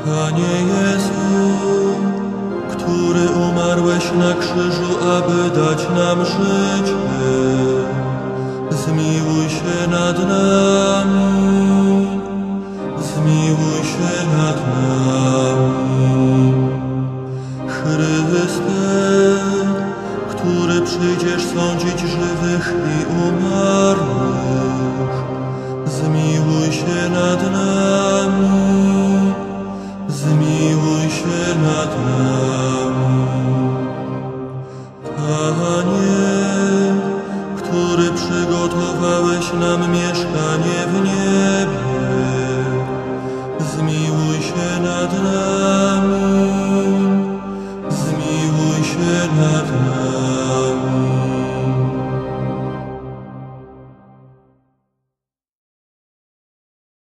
Panie Jezu, który umarłeś na krzyżu, aby dać nam życie, zmiłuj się nad nami, zmiłuj się nad nami. Chryste, który przyjdziesz sądzić żywych i umarłych, zmiłuj się nad nami, zmiłuj się nad nami. Panie, który przygotowałeś nam mieszkanie